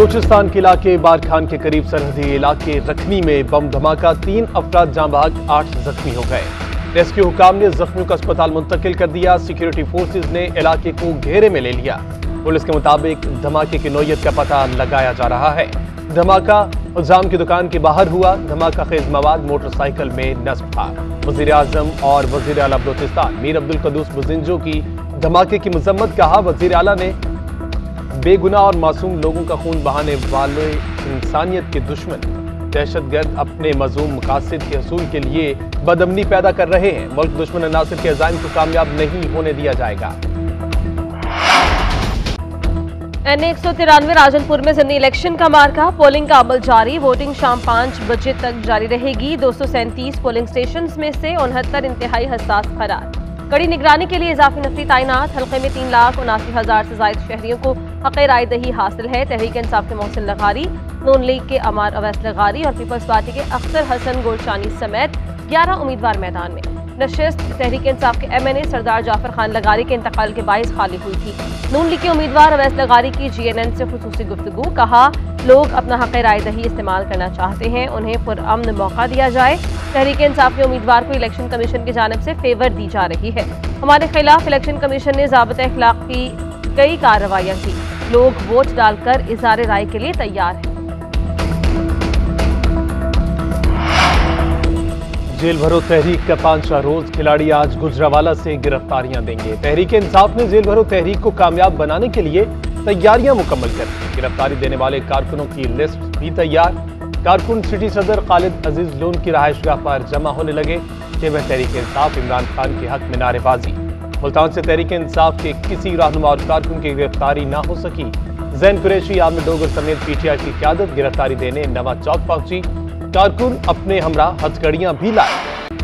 बलूचिस्तान के इलाके बारखान के करीब सरहदी इलाके रखनी में बम धमाका, 3 अफराद जाँ बहक, 8 जख्मी हो गए। रेस्क्यू हुकाम ने जख्मियों को अस्पताल मुंतकिल कर दिया। सिक्योरिटी फोर्सेज ने इलाके को घेरे में ले लिया। पुलिस के मुताबिक धमाके की नौयत का पता लगाया जा रहा है। धमाका उजाम की दुकान के बाहर हुआ। धमाका खेज मवाद मोटरसाइकिल में नस्ब था। वजीर आजम और वजीर आला बलूचिस्तान मीर अब्दुल कदूस बुजिंजो की धमाके की मजम्मत। कहा, वजीर आला ने बेगुनाह और मासूम लोगों का खून बहाने वाले इंसानियत के दुश्मन दहशतगर्द अपने मज़ूम मकासद के हसूल के लिए बदअमनी पैदा कर रहे हैं। मुल्क दुश्मन अनासिर के अज़ाइम को कामयाब नहीं होने दिया जाएगा। NA-193 राजनपुर में ज़िमनी इलेक्शन का मार्का। पोलिंग का अमल जारी। वोटिंग शाम 5 बजे तक जारी रहेगी। 237 पोलिंग स्टेशन में से 69 इंतहाई हसास करार। कड़ी निगरानी के लिए इजाफी नफरी तैनात। हल्के में 3,79,000 से ज्यादा शहरियों को हक़ राय दही हासिल है। तहरीक इंसाफ के मोहसिन लगारी, नून लीग के अमार अवैस लगारी और पीपल्स पार्टी के अख्तर हसन गोलशानी समेत 11 उम्मीदवार मैदान में। नशिस्त तहरीक इंसाफ के MNA सरदार जाफर खान लगारी के इंतकाल के बाइस खाली हुई थी। नून लीग के उम्मीदवार अवैस लगारी की GNN से खुसूसी गुफ्तगू। कहा, लोग अपना हक़ राय दही इस्तेमाल करना चाहते हैं, उन्हें पुरअमन मौका दिया जाए। तहरीक इंसाफ के उम्मीदवार को इलेक्शन कमीशन की जानिब से फेवर दी जा रही है। हमारे खिलाफ इलेक्शन कमीशन ने ज़ाबिता अखलाक की कई कार्रवाइयाँ की। लोग वोट डालकर इज़हार राय के लिए तैयार हैं। जेल भरो तहरीक का 5 रोज खिलाड़ी आज गुजरावाला से गिरफ्तारियां देंगे। तहरीक इंसाफ ने जेल भरो तहरीक को कामयाब बनाने के लिए तैयारियां मुकम्मल कर दी। गिरफ्तारी देने वाले कारकुनों की लिस्ट भी तैयार। कारकुन सिटी सदर खालिद अजीज लोन की रहायशगाह पर जमा होने लगे। चेयरमैन तहरीक इंसाफ इमरान खान के हक में नारेबाजी। मुल्तान से तहरीक इंसाफ के किसी रहनुमा और कारकुन की गिरफ्तारी न हो सकी। जैन कुरैशी, आमिर डोगर समेत PTI की क़यादत गिरफ्तारी देने नवा चौक पहुंची। कारकुन अपने हमरा हथकड़ियां भी लाए।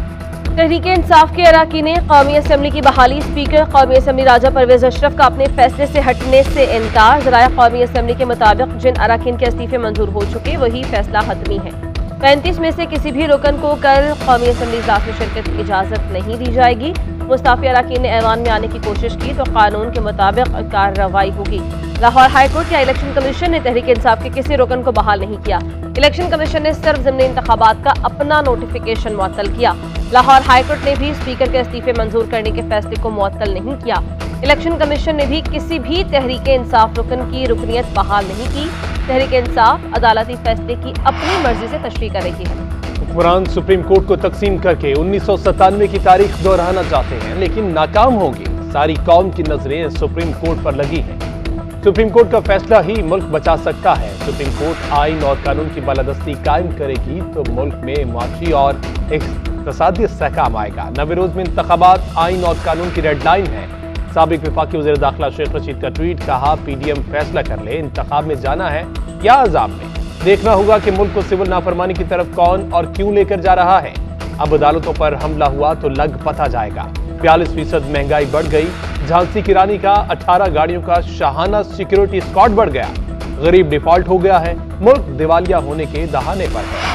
तहरीक इंसाफ के अराकीन कौमी असम्बली की बहाली। स्पीकर कौमी असम्बली राजा परवेज अशरफ का अपने फैसले से हटने से इनकार। ज़राए कौमी असम्बली के मुताबिक जिन अराकीन के इस्तीफे मंजूर हो चुके वही फैसला हतमी है। 35 में से किसी भी रुकन को कल कौमी असम्बली इजलास में शिरकत की इजाज़त नहीं दी जाएगी। मुस्ताफी अराकीन ने ऐवान में आने की कोशिश की तो कानून के मुताबिक कार्रवाई होगी। लाहौर हाईकोर्ट या इलेक्शन कमीशन ने तहरीक इंसाफ के किसी रुकन को बहाल नहीं किया। इलेक्शन कमीशन ने सिर्फ ज़िमनी इंतखाबात का अपना नोटिफिकेशन मुअत्तल किया। लाहौर हाईकोर्ट ने भी स्पीकर के इस्तीफे मंजूर करने के फैसले को मुअत्तल नहीं किया। इलेक्शन कमीशन ने भी किसी भी तहरीक इंसाफ रुकन की रुकनीत बहाल नहीं की। तहरीक इंसाफ अदालती फैसले की अपनी मर्जी से तशरीह कर रही है। हुक्मरान सुप्रीम कोर्ट को तकसीम करके 1997 की तारीख दोहराना चाहते हैं, लेकिन नाकाम होंगे। सारी कौम की नजरें सुप्रीम कोर्ट पर लगी हैं। सुप्रीम कोर्ट का फैसला ही मुल्क बचा सकता है। सुप्रीम कोर्ट आइन और कानून की बालादस्ती कायम करेगी तो मुल्क में मुआशी और इक़्तिसादी इस्तेहकाम आएगा। नवेरोज में इंतखाबात, आइन और कानून की रेड लाइन है। साबिक वफाकी वज़ीर दाखिला शेख रशीद का ट्वीट। कहा, PDM फैसला कर ले, इंतखाब में जाना है या अजाब में। देखना होगा कि मुल्क को सिविल नाफरमानी की तरफ कौन और क्यों लेकर जा रहा है। अब अदालतों पर हमला हुआ तो लग पता जाएगा। 42% महंगाई बढ़ गई। झांसी की रानी का 18 गाड़ियों का शाहाना सिक्योरिटी स्क्वाड बढ़ गया। गरीब डिफॉल्ट हो गया है। मुल्क दिवालिया होने के दहाने पर है।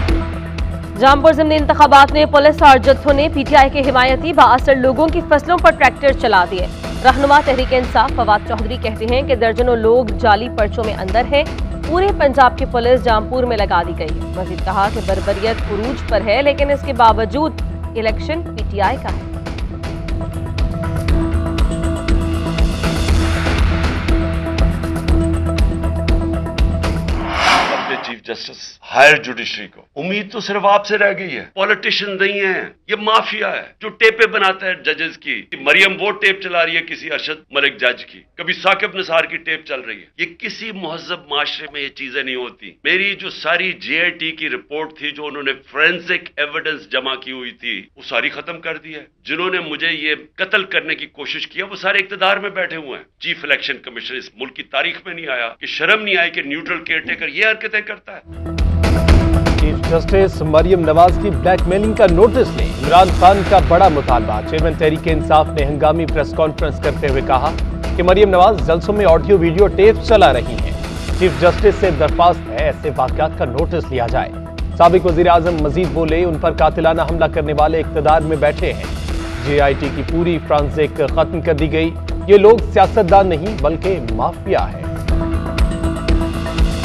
जामपुर ज़िमनी इंतखाबात में पुलिस और जत्थों ने PTI के हिमायती बाअसर लोगों की फसलों पर ट्रैक्टर चला दिए। रहनुमा तहरीक इंसाफ फवाद चौधरी कहते हैं कि दर्जनों लोग जाली पर्चों में अंदर हैं। पूरे पंजाब की पुलिस जामपुर में लगा दी गई है। मजीद कहा कि बर्बरियत उरूज पर है, लेकिन इसके बावजूद इलेक्शन PTI का है। चीफ जस्टिस हायर जुडिशरी को उम्मीद तो सिर्फ आपसे रह गई है। पॉलिटिशियन नहीं है, ये माफिया है जो टेपे बनाता है जजेस की। मरियम वो टेप चला रही है किसी अरशद मलिक जज की, कभी साकिब निसार की टेप चल रही है। ये किसी मुहज़्ज़ब माशरे में ये चीजें नहीं होती। मेरी जो सारी JIT की रिपोर्ट थी, जो उन्होंने फोरेंसिक एविडेंस जमा की हुई थी, वो सारी खत्म कर दी है। जिन्होंने मुझे ये कत्ल करने की कोशिश किया वो सारे इक्तदार में बैठे हुए हैं। चीफ इलेक्शन कमिश्नर इस मुल्क की तारीख में नहीं आया कि शर्म नहीं आई कि न्यूट्रल केयरटेकर ये हरकतें करता है। चीफ जस्टिस मरियम नवाज की ब्लैकमेलिंग का नोटिस ले। इमरान खान का बड़ा मुतालबा। चेयरमैन तहरीक इंसाफ ने हंगामी प्रेस कॉन्फ्रेंस करते हुए कहा कि मरियम नवाज जलसों में ऑडियो वीडियो टेप चला रही हैं। चीफ जस्टिस से दरख्वास्त है ऐसे वाकयात का नोटिस लिया जाए। साबिक वजीर आजम मजीद बोले, उन पर कातिलाना हमला करने वाले इक्तदार में बैठे हैं। JIT की पूरी फ्रांसिक खत्म कर दी गई। ये लोग सियासतदान नहीं बल्कि माफिया है।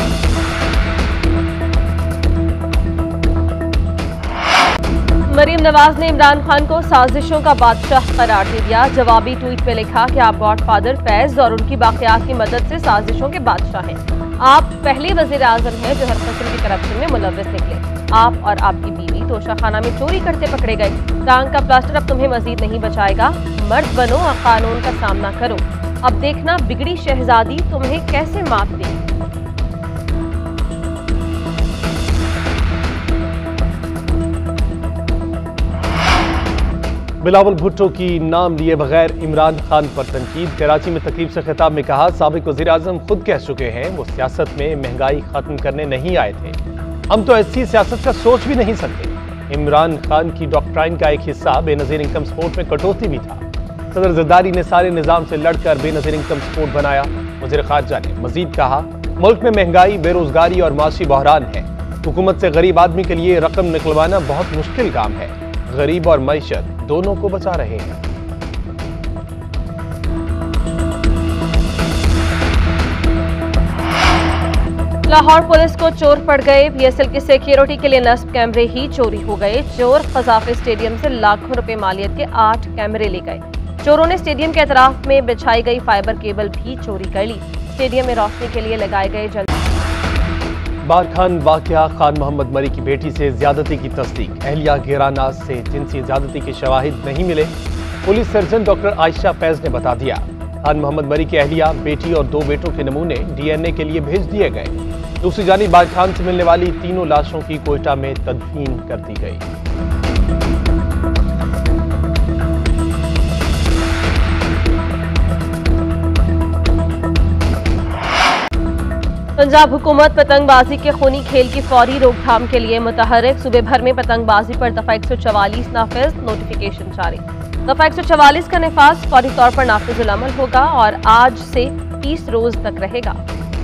मरीम नवाज ने इमरान खान को साजिशों का बादशाह करार दे दिया। जवाबी ट्वीट में लिखा कि आप गॉडफादर फैज और उनकी बाक़ियात की मदद से साजिशों के बादशाह हैं। आप पहले वज़ीर आज़म हैं जो हर किस्म की करप्शन में मुलव्वस निकले। आप और आपकी बीवी तोशाखाना में चोरी करते पकड़े गए। टांग का प्लास्टर अब तुम्हें मजीद नहीं बचाएगा। मर्द बनो और कानून का सामना करो। अब देखना बिगड़ी शहजादी तुम्हें कैसे मात देगी। बिलावल भुट्टो की नाम लिए बगैर इमरान खान पर तनकीद। कराची में तकरीब से खिताब में कहा, साबिक वज़ीर आज़म खुद कह चुके हैं वो सियासत में महंगाई खत्म करने नहीं आए थे। हम तो ऐसी सियासत का सोच भी नहीं सकते। इमरान खान की डॉक्ट्राइन का एक हिस्सा बेनज़ीर इनकम सपोर्ट में कटौती भी था। सदर ज़रदारी ने सारे निज़ाम से लड़कर बेनज़ीर इनकम सपोर्ट बनाया। वज़ीर ख़ारजा ने मजीद कहा, मुल्क में महंगाई, बेरोजगारी और माशी बहरान है। हुकूमत से गरीब आदमी के लिए रकम निकलवाना बहुत मुश्किल काम है। गरीब और मईशत दोनों को बचा रहे हैं। लाहौर पुलिस को चोर पड़ गए। PSL की सिक्योरिटी के लिए नस्ब कैमरे ही चोरी हो गए। चोर कजाफी स्टेडियम से लाखों रुपए मालियत के 8 कैमरे ले गए। चोरों ने स्टेडियम के अतराफ में बिछाई गई फाइबर केबल भी चोरी कर ली। स्टेडियम में रोशनी के लिए लगाए गए जल बारखान वाकया, खान मोहम्मद मरी की बेटी से ज्यादती की तस्दीक। अहलिया गिरानाज से जिनसी ज्यादती के शवाहिद नहीं मिले। Police surgeon doctor Ayesha Faiz ने बता दिया। खान मोहम्मद मरी की अहलिया, बेटी और 2 बेटों के नमूने DNA के लिए भेज दिए गए। दूसरी जानिब बारखान से मिलने वाली तीनों लाशों की कोयटा में तदफीन कर दी गई। पंजाब हुकूमत पतंगबाजी के खूनी खेल की फौरी रोकथाम के लिए मुतहर्रिक। सूबे भर में पतंगबाजी पर दफा 144 नाफिज, नोटिफिकेशन जारी। दफा 144 का नफाज फौरी तौर पर नाफिजुल अमल होगा और आज से 30 रोज तक रहेगा।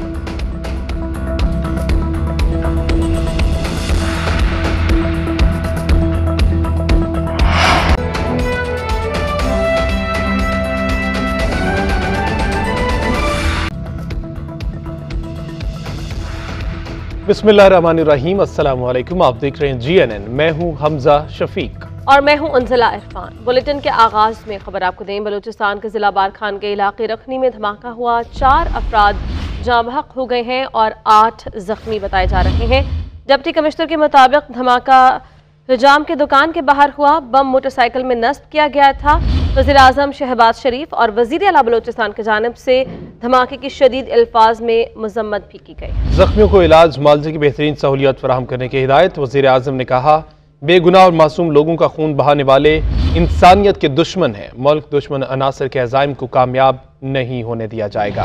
बिस्मिल्लाहिर्रहमानिर्रहीम, अस्सलाम वालेकुम। आप देख रहे हैं GNN। मैं हूं हमजा शफीक और मैं हूं अंजला इरफान। बुलेटिन के आगाज में खबर आपको दें। बलूचिस्तान के जिला बारखान के इलाके रखनी में धमाका हुआ। 4 अफराद जाँ बहक हो गए हैं और 8 जख्मी बताए जा रहे हैं। डिप्टी कमिश्नर के मुताबिक धमाका हिजाम के दुकान के बाहर हुआ। बम मोटरसाइकिल में नस्ब किया गया था। वज़ीर आज़म शहबाज शरीफ और वज़ीर आला बलूचिस्तान की जानिब से धमाके की शदीद अल्फाज में मजम्मत भी की गई। जख्मियों को इलाज मुआवजे की बेहतरीन सहूलियत फराहम करने की हिदायत। वज़ीर आज़म ने कहा, बेगुनाह और मासूम लोगों का खून बहाने वाले इंसानियत के दुश्मन हैं। मुल्क दुश्मन अनासर के अज़ाइम को कामयाब नहीं होने दिया जाएगा।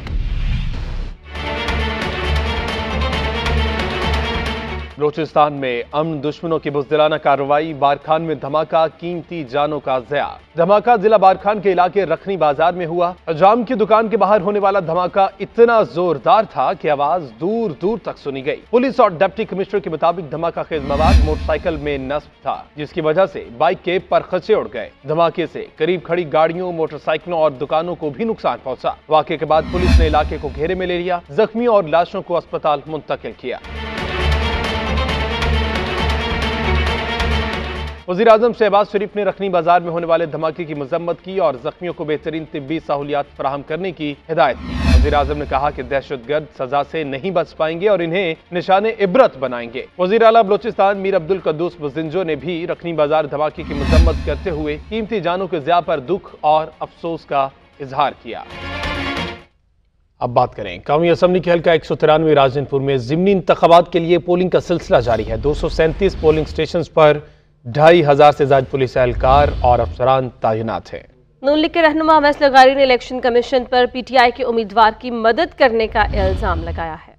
बलूचिस्तान में अमन दुश्मनों की बुज़दिलाना कार्रवाई। बारखान में धमाका, कीमती जानों का ज़िया। धमाका जिला बारखान के इलाके रखनी बाजार में हुआ। हजाम की दुकान के बाहर होने वाला धमाका इतना जोरदार था कि आवाज दूर दूर तक सुनी गई। पुलिस और डिप्टी कमिश्नर के मुताबिक धमाका खेज मवाद मोटरसाइकिल में नस्ब था, जिसकी वजह से बाइक के परखचे उड़ गए। धमाके से करीब खड़ी गाड़ियों, मोटरसाइकिलों और दुकानों को भी नुकसान पहुंचा। वाक़े के बाद पुलिस ने इलाके को घेरे में ले लिया। जख्मियों और लाशों को अस्पताल मुंतकिल किया। वज़ीर आज़म शहबाज शरीफ ने रखनी बाजार में होने वाले धमाके की मजम्मत की और जख्मियों को बेहतरीन तिब्बी सहूलियात फराहम करने की हिदायत की। वज़ीर आज़म ने कहा कि दहशतगर्द सजा से नहीं बच पाएंगे और इन्हें निशाने इबरत बनाएंगे। वज़ीर आला बलूचिस्तान मीर अब्दुल कद्दूस बुज़िंजो ने भी रखनी बाजार धमाके की मजम्मत करते हुए कीमती जानों के ज़िया पर दुख और अफसोस का इजहार किया। अब बात करें कौमी असम्बली के हल्का 193 राजनपुर में ज़िमनी इंतखाबात के लिए पोलिंग का सिलसिला जारी है। 237 पोलिंग स्टेशन पर 2500 से ज्यादा पुलिस एहलकार और अफसरान तैनात हैं। नून लीग के रहनुमा अवैस लगारी ने इलेक्शन कमीशन पर PTI के उम्मीदवार की मदद करने का इल्जाम लगाया है।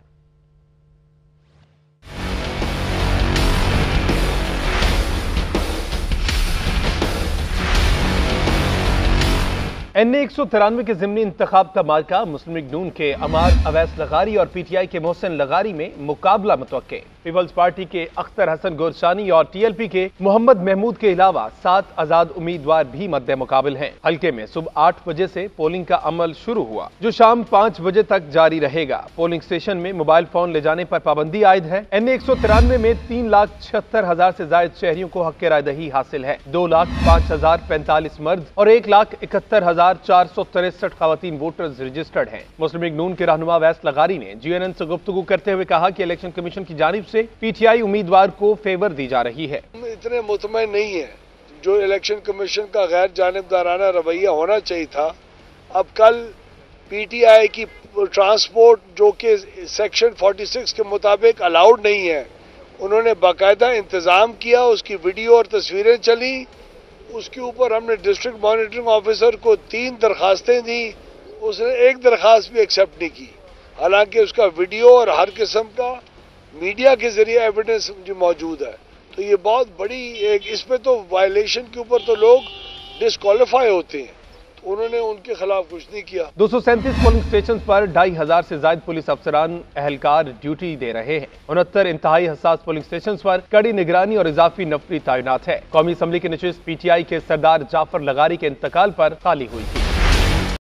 NA 193 के ज़िमनी इंतखाब का मार्का मुस्लिम लीग नून के अमार अवैस लगारी और PTI के मोहसिन लगारी में मुकाबला मुतवक्के। पीपल्स पार्टी के अख्तर हसन गोरशानी और TLP के मोहम्मद महमूद के अलावा 7 आजाद उम्मीदवार भी मद्दे मुकाबिल हैं। हल्के में सुबह 8 बजे से पोलिंग का अमल शुरू हुआ, जो शाम 5 बजे तक जारी रहेगा। पोलिंग स्टेशन में मोबाइल फोन ले जाने पर पाबंदी आयद है। NA 193 में 3,76,000 से ज्यादा शहरियों को हक रायदही हासिल है। 2,05,045 मर्द और 1,71,463 खवातीन वोटर्स रजिस्टर्ड हैं। मुस्लिम लीग नून के रहनुमा अवैस लगारी ने GNN से गुफ्तगू करते हुए कहा कि इलेक्शन कमीशन की जानिब से PTI उम्मीदवार को फेवर दी जा रही है। इतने मुतमईन नहीं है, जो इलेक्शन कमीशन का गैर जानिबदाराना रवैया होना चाहिए था। अब कल PTI की ट्रांसपोर्ट जो कि सेक्शन 46 के मुताबिक अलाउड नहीं है, उन्होंने बाकायदा इंतजाम किया, उसकी वीडियो और तस्वीरें चली। उसके ऊपर हमने डिस्ट्रिक्ट मॉनिटरिंग ऑफिसर को 3 दरखास्तें दी, उसने एक दरखास्त भी एक्सेप्ट नहीं की, हालांकि उसका वीडियो और हर किस्म का मीडिया के जरिए एविडेंस मौजूद है। तो ये बहुत बड़ी एक, इसमें तो वायलेशन के ऊपर तो लोग डिस्क्वालीफाई होते हैं, तो उन्होंने उनके खिलाफ कुछ नहीं किया। 237 पोलिंग स्टेशन पर 2,500 से ज्यादा पुलिस अफसरान एहलकार ड्यूटी दे रहे हैं। 69 इंतहाई हसास पोलिंग स्टेशन पर कड़ी निगरानी और इजाफी नफरी तैनात है। कौमी असम्बली की नशिस्त PTI के सरदार जाफर लगारी के इंतकाल पर खाली हुई थी।